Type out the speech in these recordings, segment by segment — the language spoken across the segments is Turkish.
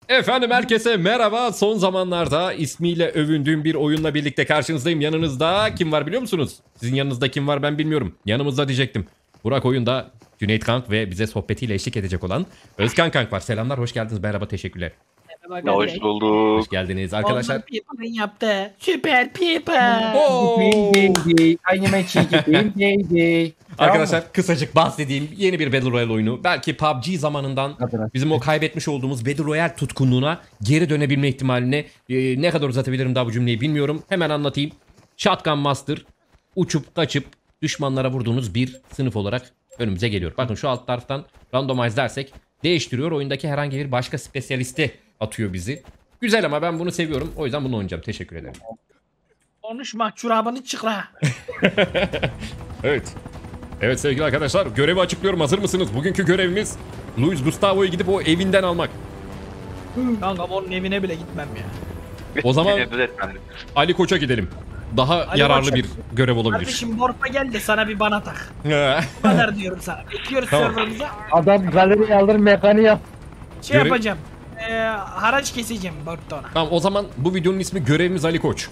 Efendim herkese merhaba. Son zamanlarda ismiyle övündüğüm bir oyunla birlikte karşınızdayım. Yanınızda kim var biliyor musunuz? Sizin yanınızda kim var ben bilmiyorum. Yanımızda diyecektim. Burak oyunda Cüneyt Kank ve bize sohbetiyle eşlik edecek olan Özkan Kank var. Selamlar, hoş geldiniz. Merhaba, teşekkürler. Hoş bulduk. Hoş geldiniz arkadaşlar. People'ın yaptı. Süper People. Oo! Tamam Arkadaşlar kısacık bahsedeyim. Yeni bir Battle Royale oyunu. Belki PUBG zamanından bizim o kaybetmiş olduğumuz Battle Royale tutkunluğuna geri dönebilme ihtimalini ne kadar uzatabilirim daha bu cümleyi bilmiyorum. Hemen anlatayım. Shotgun Master uçup kaçıp düşmanlara vurduğunuz bir sınıf olarak önümüze geliyor. Bakın şu alt taraftan randomize dersek değiştiriyor. Oyundaki herhangi bir başka spesyalisti atıyor bizi. Güzel ama ben bunu seviyorum. O yüzden bunu oynayacağım. Teşekkür ederim. Konuşma, çorabını çıkra. Evet. Evet sevgili arkadaşlar, görevi açıklıyorum. Hazır mısınız? Bugünkü görevimiz Luis Gustavo'yu gidip o evinden almak. Kanka onun evine bile gitmem ya. O zaman Nefret etmem. Ali Koç'a gidelim. Daha Ali yararlı Koç'a. bir görev olabilir. Kardeşim Borpa gel de sana bir bana tak. Bu kadar diyorum sana. Bekliyoruz Tamam. serverımıza. Adam galeri alır mekaniği yap. Şey Görev- yapacağım. Haraç keseceğim Borpa ona. Tamam, o zaman bu videonun ismi Görevimiz Ali Koç.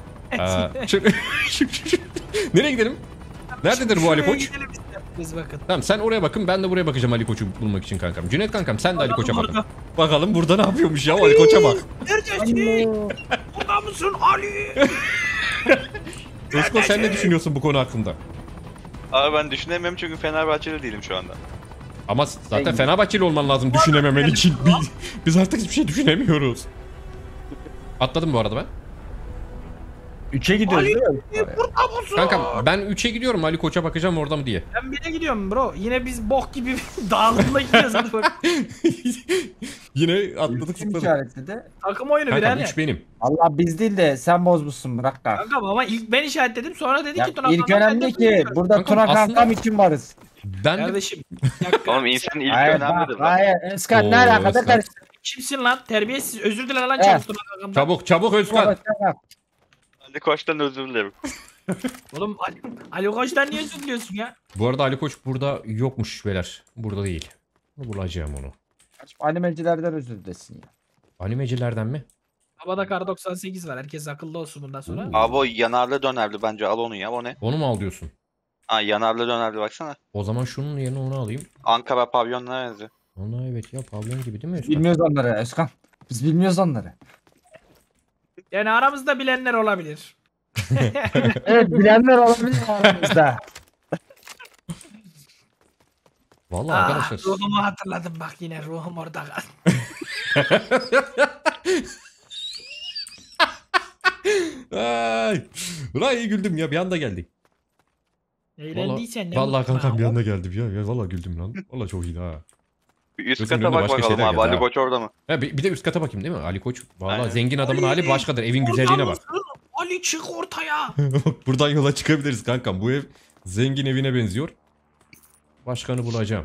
Nereye gidelim? Nerededir bu Ali Şuraya Koç? gidelim biz bakın. Tamam, sen oraya bakın, ben de buraya bakacağım Ali Koç'u bulmak için kankam. Cüneyt kankam, sen de Ali Koç'a bakın. Burada. Bakalım burada ne yapıyormuş ya, Ali Koç'a bak. Neredesin? Burada mısın Ali? Özko, sen ne düşünüyorsun bu konu hakkında? Abi ben düşünemiyorum çünkü Fenerbahçeli değilim şu anda. Ama zaten Fenerbahçeli olman lazım düşünememen için. Biz artık hiçbir şey düşünemiyoruz. Atladım bu arada ben. 3'e gidiyoruz Ali, değil mi? burada mısın? Kankam ben 3'e gidiyorum, Ali Koç'a bakacağım orada mı diye. Ben 1'e gidiyorum bro. Yine biz bok gibi dağılımda gidiyoruz. Hadi bak. Yine atladık Kim zıpladık. işareti de? Takım oyunu Kankam birader. 3 benim. Allah biz değil de sen bozmuşsun bırak da. Kankam ama ilk ben işaretledim, sonra dedi Ya, ki Tuna ilk kankam, ben önemli de ki buyuruyorum. burada Kankam, Tuna aslında- kankam için varız. Ben de... Kardeşim. bir dakika. Oğlum insanın ilk Hayır önemlidir bak lan. hayır Özkan Oo, ne alakada Özkan. karıştı. Kimsin lan? Terbiyesiz. Özür diler lan He. çabuk Tuna kankamdan. Çabuk çabuk Özkan. Ali Koç'tan özür dilerim. Oğlum Ali Koç'tan niye özür diliyorsun ya? Bu arada Ali Koç burada yokmuş beyler. Burada değil. Bulacağım onu. Animecilerden özür dilesin ya. Animecilerden mi? Havada kar 98 var. Herkes akıllı olsun bundan sonra. Oo. Abi o yanarlı dönerli bence al onu ya o ne? Onu mu al diyorsun? Ha yanarlı dönerli baksana. O zaman şunun yerine onu alayım. Ankara pavyonuna benziyor. Ana evet ya, pavyon gibi değil mi Özkan? Bilmiyoruz onları Özkan. Biz bilmiyoruz onları. Yani aramızda bilenler olabilir. Evet bilenler olabilir aramızda. Vallahi Ah, arkadaşlar. ruhumu hatırladım bak, yine ruhum orada kaldı. Ay. Ulan iyi güldüm ya, bir anda geldi. Eğlendiysen ne Vallahi mutlu kankam bir bana. anda geldi ya. Vallahi güldüm lan. Vallahi çok iyiydi ha. Bir üst Gözümün kata önüne bak başka bakalım şeyler abi geldi Ali ha. Koç orada mı? Ha, bir de üst kata bakayım değil mi? Ali Koç. Vallahi Aynen. zengin adamın Ay, hali başkadır. Evin Orada güzelliğine bak. mısın? Ali çık ortaya. Buradan yola çıkabiliriz kankam. Bu ev zengin evine benziyor. Başkanı bulacağım.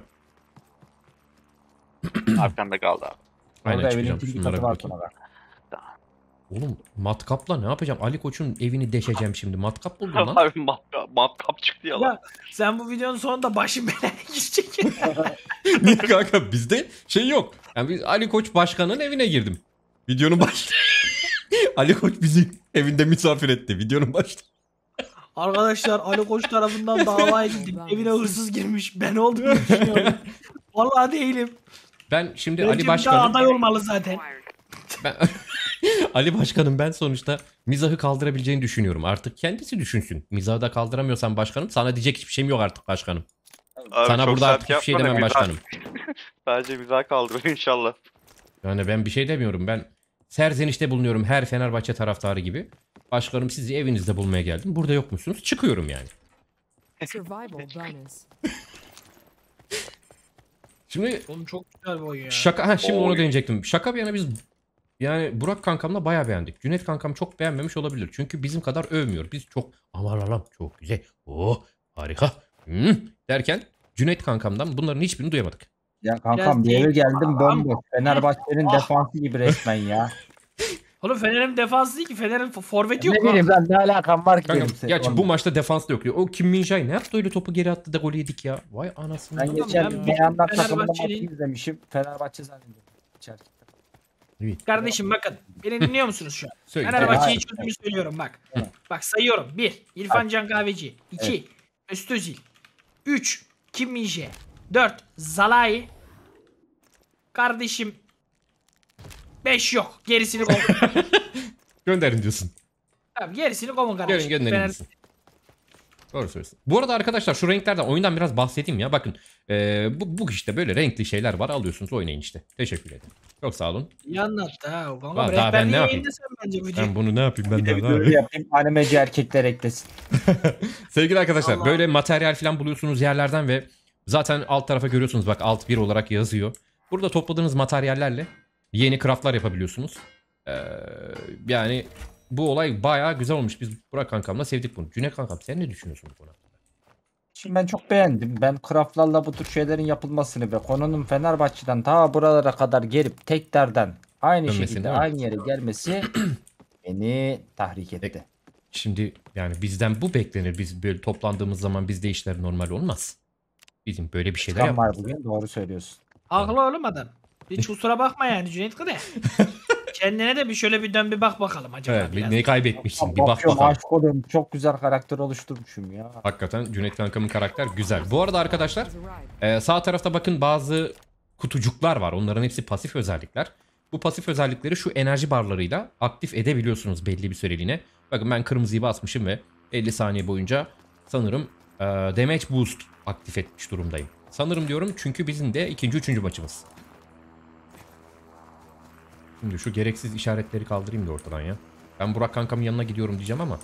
Arkamda kaldı abi. Aynen, Orada evinin çıkacağım. ikinci Şunlara katı bir var bakayım. Tuna bak. Oğlum matkapla ne yapacağım? Ali Koç'un evini deşeceğim şimdi. Matkap buldum lan. Abi matkap çıktı ya lan. Ya sen bu videonun sonunda başım belaya girecek. Niye kanka? Bizde şey yok. Yani biz Ali Koç başkanın evine girdim. Videonun başında. Ali Koç bizi evinde misafir etti. Videonun başında. Arkadaşlar Ali Koç tarafından davaya gittim. Evine hırsız girmiş. Ben olduğumu düşünüyorum. Vallahi değilim. Ben şimdi Bence Ali bir daha Başkan'ın aday olmalı zaten. ben, Ali Başkan'ın ben sonuçta mizahı kaldırabileceğini düşünüyorum. Artık kendisi düşünsün. Mizahı da kaldıramıyorsan başkanım, sana diyecek hiçbir şeyim yok artık başkanım. Abi Sana çok burada sert artık hiçbir şey yapma da demem güzel. başkanım. Sadece güzel kaldırır inşallah. Yani ben bir şey demiyorum. Ben serzenişte bulunuyorum her Fenerbahçe taraftarı gibi. Başkanım, sizi evinizde bulmaya geldim. Burada yokmuşsunuz. Çıkıyorum yani. Survival bonus. Şimdi Oğlum çok güzel bu oyun ya. şimdi onu Oy. değinecektim. Şaka bir yana biz yani Burak kankamla bayağı beğendik. Cüneyt kankam çok beğenmemiş olabilir. Çünkü bizim kadar övmüyor. Biz çok aman Allah'ım çok güzel. Oh harika. Derken Cüneyt kankamdan bunların hiçbirini duyamadık. Ya kankam bir eve geldim bomboş. Fenerbahçe'nin Ah. defansı gibi resmen ya. Oğlum Fener'in defansı değil ki. Fener'in forveti yok Ne lan. bileyim ben ne alakam var ki Kankam, benim gerçi bu maçta defansta yok diyor. O Kim Min-jae ne yaptı öyle, topu geri attı da gol yedik ya. Vay anasını. Ben Tamam, geçen ben beyanlar Fenerbahçeli- takımında maçı izlemişim. Fenerbahçe zannediyorum. İçeride. Evet. Kardeşim bakın. Beni dinliyor musunuz şu an? Söyle. Fenerbahçe'yi Evet. çözümü söylüyorum bak. Evet. Bak sayıyorum. 1. İrfan Can Kahveci. 2. Mesut Özil. 3. Kim Min-jae. 4. Zalai. Kardeşim 5 yok. Gerisini koy. Gönderin diyorsun. Tamam, gerisini koyun Gönderin kardeşim. gönderin diyorsun. Doğru söylüyorsun. Bu arada arkadaşlar şu renklerden oyundan biraz bahsedeyim ya. Bakın bu işte böyle renkli şeyler var. Alıyorsunuz oynayın işte. Teşekkür ederim. Çok sağ olun. İyi anlattı ha. O kanka Vallahi daha ben rehberliği ne yapayım? yayınlasam bence bu video. Ben bunu ne yapayım ben Bir de daha ne videoyu yapayım? yapayım. Animeci erkekler eklesin. Sevgili arkadaşlar Allah. böyle materyal falan buluyorsunuz yerlerden ve zaten alt tarafa görüyorsunuz bak alt 1 olarak yazıyor. Burada topladığınız materyallerle yeni craftlar yapabiliyorsunuz. Yani bu olay bayağı güzel olmuş. Biz Burak kankamla sevdik bunu. Cüneyt kankam sen ne düşünüyorsun bu konu hakkında? Şimdi ben çok beğendim. Ben craftlarla bu tür şeylerin yapılmasını ve konunun Fenerbahçe'den ta buralara kadar gelip tekrardan aynı Dönmesini, şekilde değil mi? aynı yere gelmesi beni tahrik etti. Şimdi yani bizden bu beklenir. Biz böyle toplandığımız zaman bizde işler normal olmaz. Bizim böyle bir şeyler Kan yap. var bugün, doğru söylüyorsun. Haklı oğlum adam. Hiç kusura bakma yani Cüneyt Kıde. Kendine de bir şöyle bir dön bir bak bakalım acaba Evet, biraz. neyi kaybetmişsin bir bak Bakıyorum, bakalım. aşık oluyorum. Çok güzel karakter oluşturmuşum ya. Hakikaten Cüneyt kankamın karakter güzel. Bu arada arkadaşlar Has arrived. sağ tarafta bakın bazı kutucuklar var. Onların hepsi pasif özellikler. Bu pasif özellikleri şu enerji barlarıyla aktif edebiliyorsunuz belli bir süreliğine. Bakın ben kırmızıyı basmışım ve 50 saniye boyunca sanırım damage boost aktif etmiş durumdayım. Sanırım diyorum çünkü bizim de ikinci, üçüncü maçımız. Şimdi şu gereksiz işaretleri kaldırayım da ortadan ya. Ben Burak kankamın yanına gidiyorum diyeceğim ama.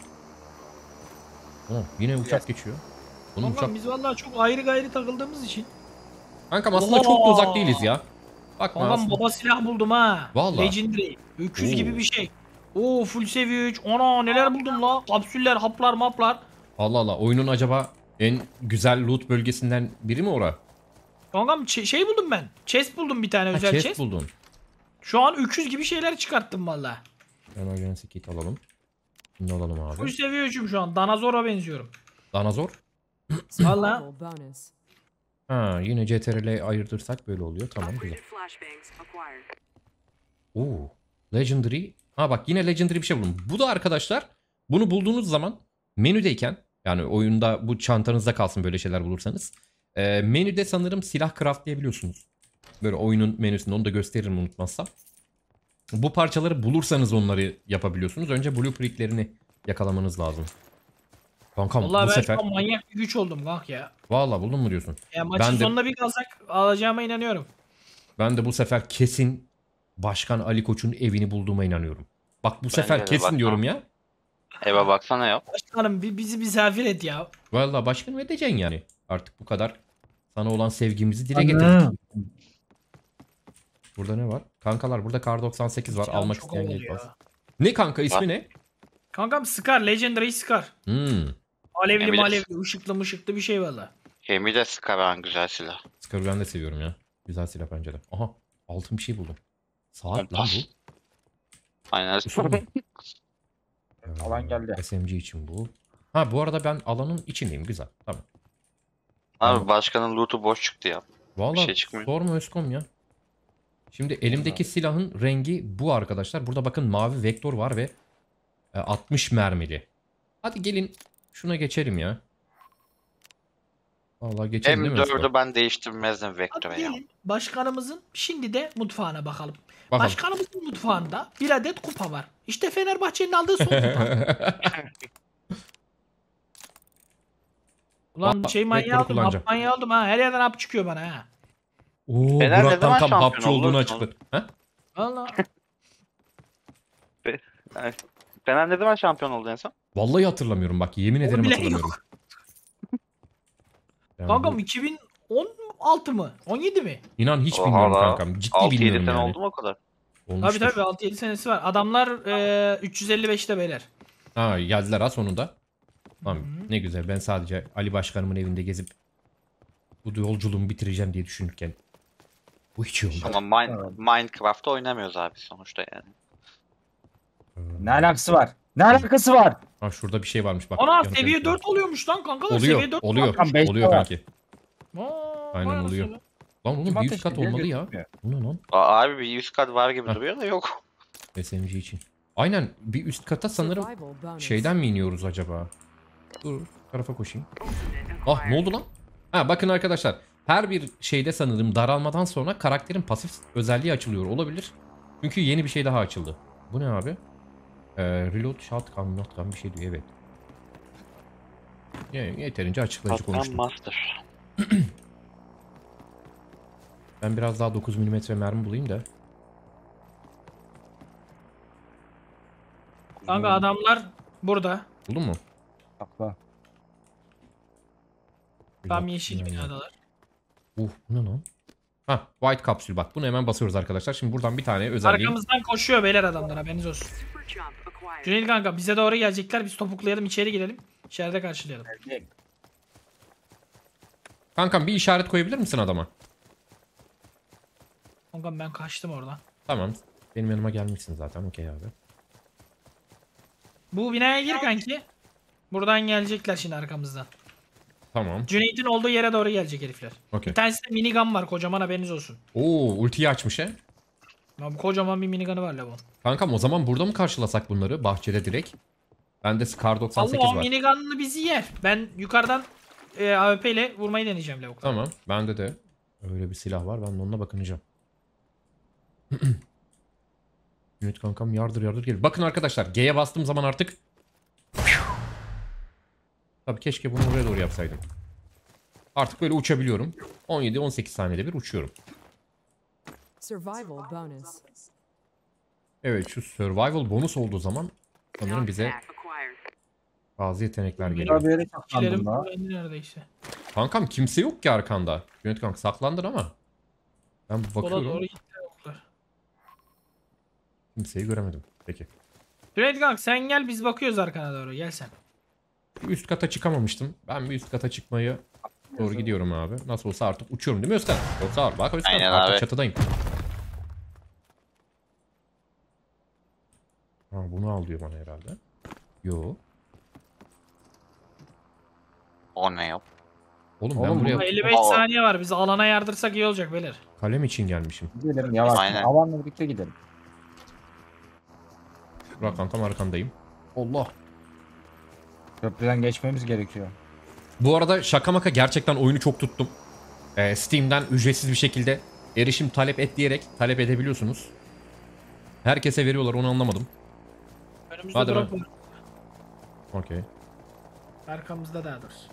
Yine uçak geçiyor. Bunun Kankam uçak... biz vallahi çok ayrı gayrı takıldığımız için. Kankam aslında çok da uzak değiliz ya. Bakma Kankam aslında. baba silah buldum ha. Vallahi. Legendary. 300 Oo. gibi bir şey. Oo full seviye 3. Ana neler buldum la. Kapsüller, haplar, maplar. Allah Allah oyunun acaba en güzel loot bölgesinden biri mi ora? Kankam şey buldum ben. Chest buldum bir tane Ha, özel chest chest. buldun. Şu an 300 gibi şeyler çıkarttım valla. Emergency kit alalım. Şimdi alalım Full abi. seviye 3'üm şu an. Danazor'a benziyorum. Danazor. Valla. Survival bonus. Ha yine CTRL ayırtırsak böyle oluyor. Tamam güzel. Flashbangs acquired. Oo. Legendary. Ha bak yine Legendary bir şey buldum. Bu da arkadaşlar bunu bulduğunuz zaman menüdeyken yani oyunda bu çantanızda kalsın böyle şeyler bulursanız. Menüde sanırım silah craftlayabiliyorsunuz. Böyle oyunun menüsünde onu da gösteririm unutmazsam. Bu parçaları bulursanız onları yapabiliyorsunuz. Önce blueprintlerini yakalamanız lazım. Kankam Vallahi bu ben sefer şu an manyak bir güç oldum kank ya. vallahi buldun mu diyorsun? Ya maçın Ben de- sonunda bir kalsak alacağıma inanıyorum. Ben de bu sefer kesin Başkan Ali Koç'un evini bulduğuma inanıyorum. Bak bu sefer de kesin bak- diyorum ya. Eve baksana ya. Başkanım bizi misafir et ya. Vallahi başkanım edeceksin yani. Artık bu kadar sana olan sevgimizi dile getirdik. Burada ne var? Kankalar burada Kar 98 var. Canım Almak çok isteyen havalı gelip ya. bas. Ne kanka ismi ne? Kankam Scar, Legendary Scar. Alevli Emir- malevli, ışıklı mışıklı bir şey valla. Gemi de Skaran güzel silah. Scar'ı ben de seviyorum ya. Güzel silah bence de. Aha altın bir şey buldum. Saat lan Kompas. bu. Aynen. Alan geldi. SMG için bu. Ha bu arada ben alanın içindeyim. Güzel. Tamam. Abi başkanın loot'u boş çıktı ya. Vallahi şey çıkmıyor. sorma Özkom ya. Şimdi elimdeki silahın rengi bu arkadaşlar. Burada bakın mavi vektör var ve 60 mermili. Hadi gelin şuna geçelim ya. Vallahi geçelim değil mi Özkom? M4'ü ben değiştirmezdim Hadi Vector'a ya. gelin başkanımızın şimdi de mutfağına bakalım. Bakalım. Başkanımızın mutfağında bir adet kupa var. İşte Fenerbahçe'nin aldığı son kupa. Ulan Bak, şey manyağı vektörü aldım, kullanacağım. hap manyağı aldım ha. Her yerden hap çıkıyor bana ha. Oo, Fener ne Burak zaman kankam şampiyon hapçı olduğunu olur? açıkladı. Ha? Valla. Fener ne zaman şampiyon oldu en son? Vallahi hatırlamıyorum bak yemin ederim bile hatırlamıyorum. Yani Kankam bu- 2016 mı? 17 mi? İnan hiç Oha bilmiyorum la. kankam. Ciddi 6-7 bilmiyorum sene yani. oldu mu o kadar? Tabii Olmuştur. tabii 6-7 senesi var. Adamlar 355'te beyler. Ha geldiler ha sonunda. Tamam ne güzel ben sadece Ali Başkanımın evinde gezip bu yolculuğumu bitireceğim diye düşünürken bu hiç iyi olmadı. Ama Minecraft'ta oynamıyoruz abi sonuçta yani. Ne alakası var? Ne alakası var? Ha şurada bir şey varmış bak. Ana yanıt seviye yanıtlar. 4 oluyormuş lan kankalar. Oluyor Seviye 4 oluyor Kankam, beş oluyor var. kanki. Aa, Aynen vay oluyor. anasını. Lan oğlum Kim bir üst ateş kat ediyor, olmalı ya. gözükmüyor. Bu ne lan? Abi bir 100 kat var gibi Heh. duruyor da yok. SMG için. Aynen bir üst kata sanırım Survival bonus. şeyden mi iniyoruz acaba? Dur tarafa koşayım. Ah ne oldu lan? Ha bakın arkadaşlar. Her bir şeyde sanırım daralmadan sonra karakterin pasif özelliği açılıyor olabilir. Çünkü yeni bir şey daha açıldı. Bu ne abi? Reload shotgun notgun bir şey diyor evet. Yeterince açıklayıcı Patron konuştum. Master. Ben biraz daha 9 mm mermi bulayım da. Kanka adamlar burada. Buldun mu? Sakla. Tam yeşil binadalar. Bu ne lan? Ha white kapsül bak bunu hemen basıyoruz arkadaşlar. Şimdi buradan bir tane özelliği. Arkamızdan koşuyor beyler adamlar haberiniz olsun. Cüneyt kanka bize doğru gelecekler. Biz topuklayalım içeri girelim. İçeride karşılayalım. Kankam bir işaret koyabilir misin adama? Kanka ben kaçtım oradan. Tamam. Benim yanıma gelmişsin zaten. Okey abi. Bu binaya gir kanki. Buradan gelecekler şimdi arkamızdan. Tamam. Cüneyt'in olduğu yere doğru gelecek herifler. Okey. Bir tanesi de minigun var kocaman haberiniz olsun. Oo ultiyi açmış he. Ya bu kocaman bir minigun'u var la bu. Kankam o zaman burada mı karşılasak bunları? Bahçede direkt. Bende Scar 98 Allah o var. minigun'lı bizi yer. Ben yukarıdan AWP ile vurmayı deneyeceğim lavuk. Tamam. Bende de öyle bir silah var. Ben de onunla bakınacağım. Ümit kankam yardır yardır gelir. Bakın arkadaşlar G'ye bastığım zaman artık tabii keşke bunu buraya doğru yapsaydım. Artık böyle uçabiliyorum. 17-18 saniyede bir uçuyorum. Survival bonus. Evet şu survival bonus olduğu zaman sanırım bize bazı yetenekler geliyor. Bir yere Kilerim saklandım daha. bende neredeyse. Kankam kimse yok ki arkanda. Ümit kanka saklandın ama. Ben Sola bakıyorum. doğru gitti lavuklar. Kimseyi göremedim. Peki. Cüneyt kanka sen gel biz bakıyoruz arkana doğru gel sen. Üst kata çıkamamıştım. Ben bir üst kata çıkmayı doğru gidiyorum abi. Nasıl olsa artık uçuyorum değil mi Özkan? Yoksa var. Bak Özkan Aynen artık abi. çatıdayım. Ha, bunu al diyor bana herhalde. Yo. O ne yap? Oğlum ben Oğlum, buraya Ama 55 Aa. saniye var. Biz alana yardırsak iyi olacak beyler. kalem için gelmişim. Gidelim yavaş. Aynen. Havanla birlikte gidelim. Burak kankam arkandayım. Allah. Köprüden geçmemiz gerekiyor. Bu arada şaka maka gerçekten oyunu çok tuttum. Steam'den ücretsiz bir şekilde erişim talep et diyerek talep edebiliyorsunuz. Herkese veriyorlar onu anlamadım. Önümüzde Hadi drop be. var. Okey. Arkamızda daha doğrusu.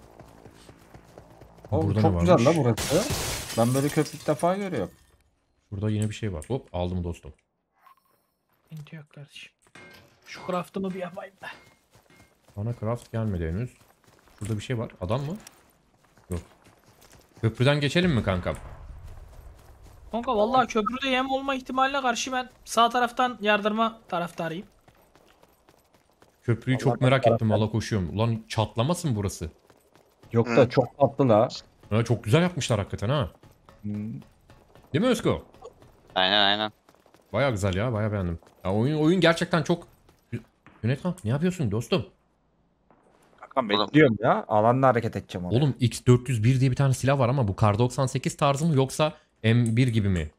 Oğlum Burada çok ne güzel varmış? la burası. Ben böyle köprü ilk defa görüyorum. Burada yine bir şey var. Hop aldım dostum. Sıkıntı yok kardeşim. Şu craft'ımı bir yapayım da. Bana craft gelmedi henüz. Burada bir şey var. Adam mı? Yok. Köprüden geçelim mi kankam? Kanka vallahi köprüde yem olma ihtimaline karşı ben sağ taraftan yardırma taraftarıyım. Köprüyü çok merak ettim. Valla koşuyorum. Ulan çatlamasın burası. Yok da çok tatlı la. Ha, çok güzel yapmışlar hakikaten ha. Hmm. Değil mi Özko? Aynen aynen. Baya güzel ya. Baya beğendim. Ya oyun gerçekten çok... Yönetmen ne yapıyorsun dostum? Kankam bekliyorum ya. Alanla hareket edeceğim onu. Oğlum X401 diye bir tane silah var ama bu Kar 98 tarzı mı yoksa M1 gibi mi?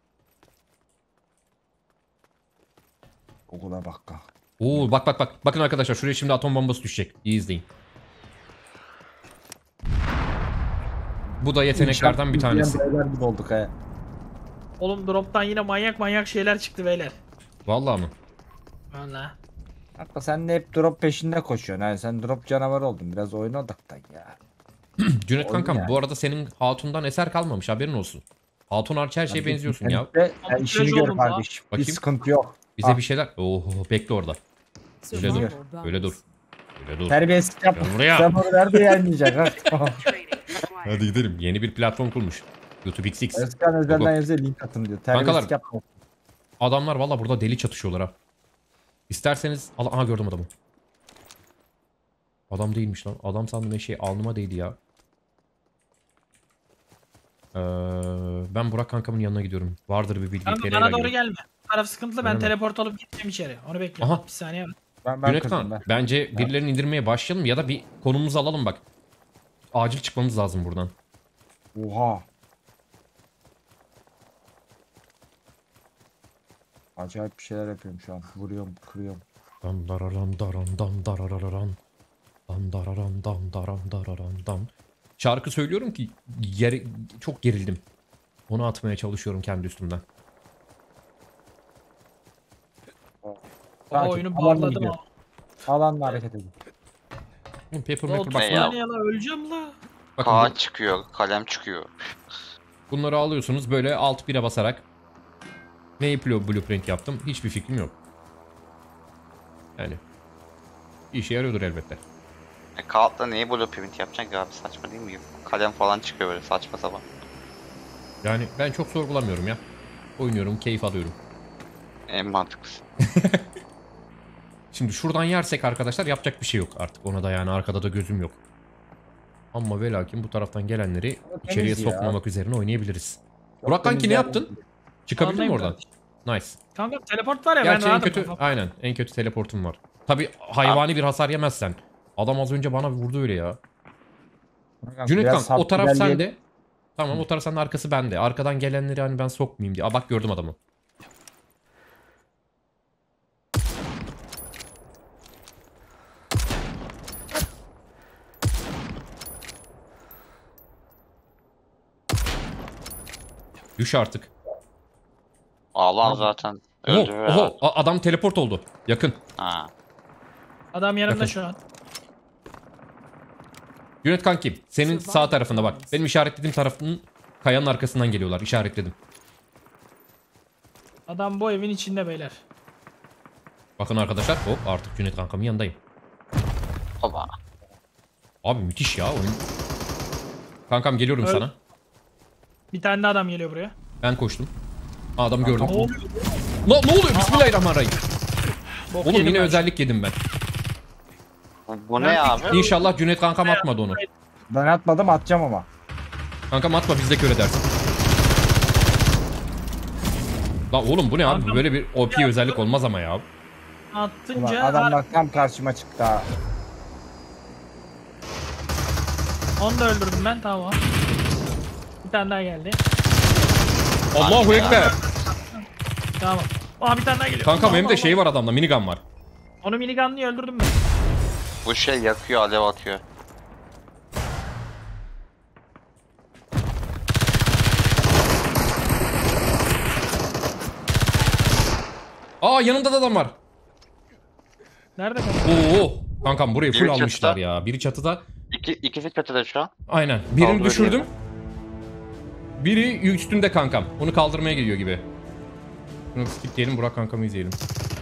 Google'a bak kanka. Oo bak bak bak. Bakın arkadaşlar şuraya şimdi atom bombası düşecek. İyi izleyin. Bu da yeteneklerden bir tanesi. Beyler gibi olduk he. Oğlum drop'tan yine manyak şeyler çıktı beyler. Vallahi mı? Vallahi. Kanka sen de hep drop peşinde koşuyorsun. Yani sen drop canavarı oldun. Biraz oyuna odaklan ya. Cüneyt Oyun kankam yani. bu arada senin hatundan eser kalmamış haberin olsun. Hatun hariç her şeye benziyorsun ya. Sen işini Plaj gör oldum la. kardeşim. Bir Bakayım. sıkıntı yok. Bize Ah. bir şeyler... Oho bekle orada. Öyle dur. Survival bonus. Öyle dur. Öyle dur. Terbiyesizlik yapma. Gel buraya. Sen bunu nerede yayınlayacak ha? Hadi gidelim. Yeni bir platform kurmuş. YouTube XX. Özkan Yok, özelden yok. yazıyor link atın diyor. Kankalar. Terbiyesizlik yapma. Adamlar valla burada deli çatışıyorlar ha. İsterseniz... Aha gördüm adamı. Adam değilmiş lan. Adam sandım şey alnıma değdi ya. Ben Burak kankamın yanına gidiyorum. Vardır bir bilgi. Kanka Pereira bana doğru gibi. gelme. Taraf sıkıntılı ben Öyle mi? teleport olup gideceğim içeri. Onu bekliyorum. Aha. Bir saniye var. Ben Cüneyt kızdım kan ben. bence birilerini indirmeye başlayalım ya da bir konumuzu alalım bak. Acil çıkmamız lazım buradan. Oha. Acayip bir şeyler yapıyorum şu an. Vuruyorum, kırıyorum. Dan dararan daran dan darararan. Dan dararan dan daran dararan dan. Şarkı söylüyorum ki çok gerildim. Onu atmaya çalışıyorum kendi üstümden. Sakin, Oyunu alanla bağladım gidiyor. ama. Alanla hareket edin. Papermaker bak. Ne ya? Ya öleceğim la. Bakın Kağıt çıkıyor, kalem çıkıyor. bunları alıyorsunuz böyle alt 1'e basarak. Ne yapıyor blueprint yaptım? Hiçbir fikrim yok. Yani işe yarıyordur elbette. Kağıtla neyi blueprint yapacaksın ki abi, saçma değil mi? Kalem falan çıkıyor böyle saçma sapan. Yani ben çok sorgulamıyorum ya. Oynuyorum, keyif alıyorum. En mantıklısı. Şimdi şuradan yersek arkadaşlar yapacak bir şey yok artık. Ona da yani arkada da gözüm yok. Ama ve lakin bu taraftan gelenleri içeriye temiz ya. sokmamak üzerine oynayabiliriz. Çok Burak kanki temiz ne yer. yaptın? Çıkabildin mi Anlayayım oradan? kardeşim. Nice. Kanka teleport var ya Gerçi ben en rahatım. kötü kafam. aynen en kötü teleportum var. Tabi hayvani bir hasar yemezsen. Adam az önce bana vurdu öyle ya. Cüneyt Biraz kanka o taraf ilerleyelim. sende. Tamam o taraf sende, arkası bende. Arkadan gelenleri hani ben sokmayayım diye. Aa bak gördüm adamı. Düş artık. Alan zaten Oho, öldürüyor. oho, adam teleport oldu. Yakın. Ha. Adam yanımda Yakın. şu an. Cüneyt kankim senin sağ tarafında bak. Benim işaretlediğim tarafının kayanın arkasından geliyorlar. İşaretledim. Adam bu evin içinde beyler. Bakın arkadaşlar hop artık Cüneyt kankamın yanındayım. Oba. Abi müthiş ya oyun. Kankam geliyorum Öyle. sana. Bir tane de adam geliyor buraya. Ben koştum. Aa, adamı gördüm. Ne oluyor? Ne oluyor? Bismillahirrahmanirrahim. Bok Oğlum yedim yine ben. özellik yedim ben. Bu ne abi? İnşallah Cüneyt kankam atmadı onu. Ben atmadım, atacağım ama. Kankam atma biz de kör edersin. Lan oğlum bu ne abi? Böyle bir OP özellik olmaz ama ya. Ulan Attınca adamlar tam karşıma çıktı ha. onu da öldürdüm ben, tamam. Bir tane daha geldi. Allahu Ekber. Tamam. Aa bir tane daha geliyor. Kankam hem de Allah şey var adamda, minigun var. Allah. Onu minigun'la öldürdüm ben. Bu şey yakıyor, alev atıyor. Aa yanında da adam var. Nerede kanka? Oo. Kankam burayı full Biri almışlar çatıda. ya. Biri çatıda. İkisi çatıda şu an. Aynen. Birini Kaldırıyor düşürdüm. diyelim. Biri üstünde kankam. Onu kaldırmaya geliyor gibi. Bunu skip diyelim, Burak kankamı izleyelim.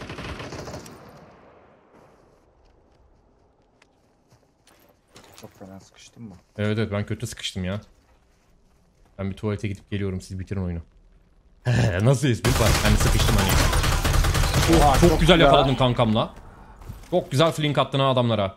Çok fena sıkıştın mı? Evet evet ben kötü sıkıştım ya. Ben bir tuvalete gidip geliyorum, siz bitirin oyunu. Nasıl espri var? Hani sıkıştım hani. Oha, Çok güzel yakaladın kankamla. Çok güzel flank attın ha adamlara.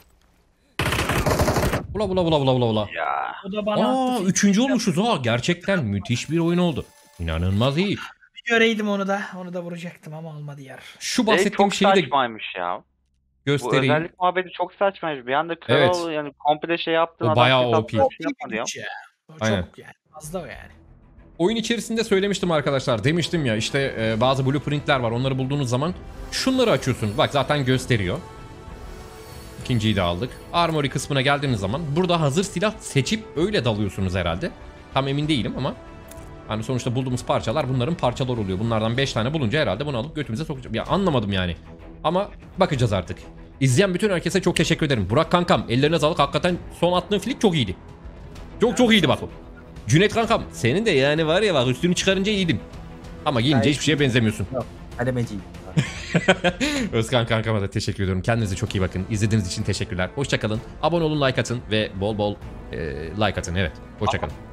Bula bula bula bula bula bula. Ya. O da bana Aa attı. 3. olmuşuz ha. Gerçekten müthiş bir oyun oldu. İnanılmaz iyi. Bir göreydim onu da. Onu da vuracaktım ama olmadı yar. Şu Şey bahsettiğim çok şeyi de saçmaymış ya. Bu göstereyim. özellik muhabbeti çok saçmaymış. Bir anda kral Evet. yani komple şey yaptın. O adam bayağı hesapla OP. bir şey yapmadı ya. O Aynen. çok yani. Fazla o yani. Oyun içerisinde söylemiştim arkadaşlar. Demiştim ya işte bazı blueprintler var. Onları bulduğunuz zaman şunları açıyorsunuz. Bak zaten gösteriyor. İkinciyi de aldık. Armory kısmına geldiğiniz zaman burada hazır silah seçip öyle dalıyorsunuz herhalde. Tam emin değilim ama hani sonuçta bulduğumuz parçalar bunların parçaları oluyor. Bunlardan 5 tane bulunca herhalde bunu alıp götümüze sokacağım. Ya anlamadım yani. Ama bakacağız artık. İzleyen bütün herkese çok teşekkür ederim. Burak kankam ellerine sağlık. Hakikaten son attığın flick çok iyiydi. Çok iyiydi bak o. Cüneyt kankam senin de yani var ya bak üstünü çıkarınca iyiydin. Ama giyince hiçbir şeye benzemiyorsun. Kalemeciyim. Özkan kankama da teşekkür ediyorum. Kendinize çok iyi bakın. İzlediğiniz için teşekkürler. Hoşçakalın. Abone olun, like atın ve bol bol like atın. Evet. Hoşçakalın.